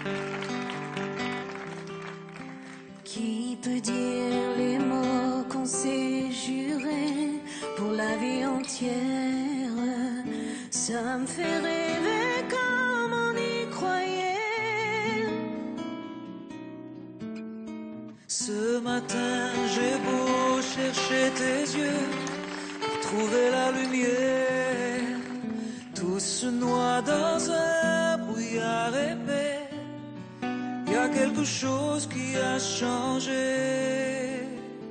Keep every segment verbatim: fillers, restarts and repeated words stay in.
Qui peut dire les mots qu'on s'est jurés pour la vie entière? Ça me fait rêver comme on y croyait. Ce matin, j'ai beau chercher tes yeux pour trouver la lumière, tout se noie dans un brouillard épais. Y a quelque chose qui a changé.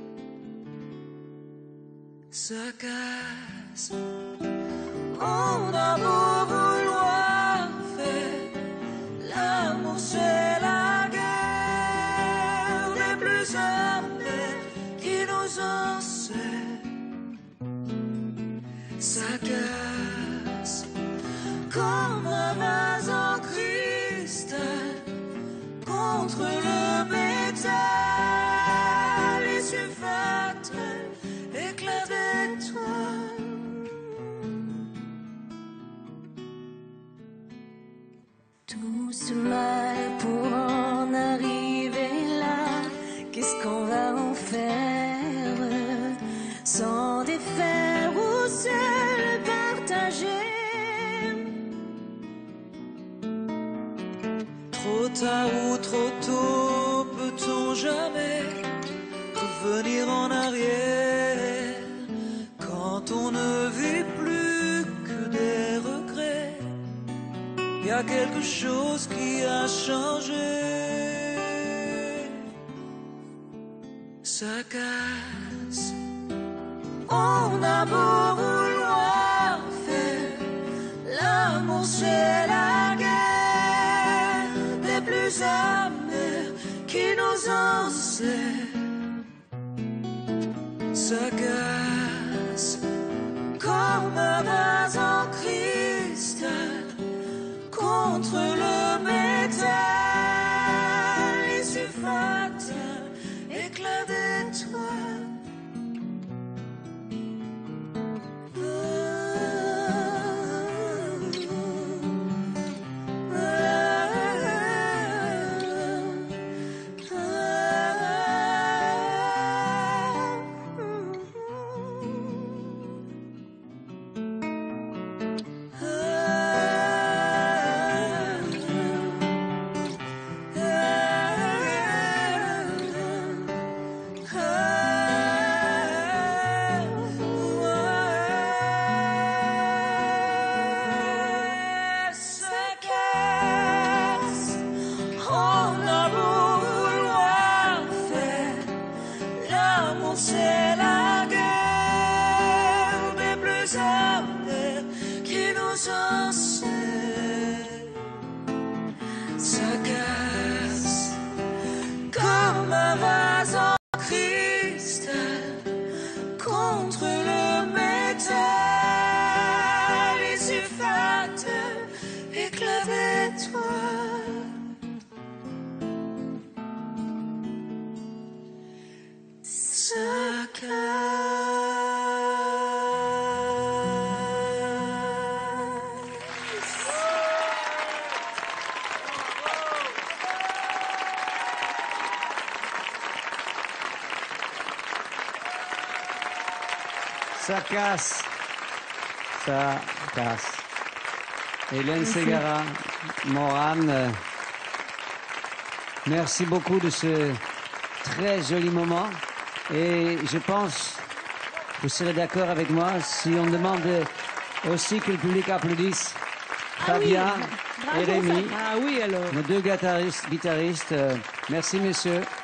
Ça casse. On a beau vouloir faire l'amour, c'est la guerre des plus amers qui nous enseigne. Ça casse comme un vase en cristal contre le métal, les sulfates, éclat d'étoiles. Tout ce mal pour en arriver là, qu'est-ce qu'on va en faire? S'en défaire ou se le partager? Trop tard ou trop tôt, peut-on jamais revenir en arrière quand on ne vit plus que des regrets? Y a quelque chose qui a changé. Ça casse. On a beau vouloir faire l'amour, c'est la guerre des plus amers qui nous enseigne. Ça casse comme un vase en cristal contre le métal, les sulfates, éclat d'étoiles. C'est la guerre des plus amers qui nous enseigne. Ça casse comme un vase en cristal contre le métal, les sulfates, éclat d'étoiles. Ça casse, ça casse. Hélène Ségara, Morane, euh, merci beaucoup de ce très joli moment. Et je pense, vous serez d'accord avec moi, si on demande aussi que le public applaudisse Fabien Ah oui, et Rémi, ah oui, alors. nos deux guitaristes. guitaristes. Euh, merci, messieurs.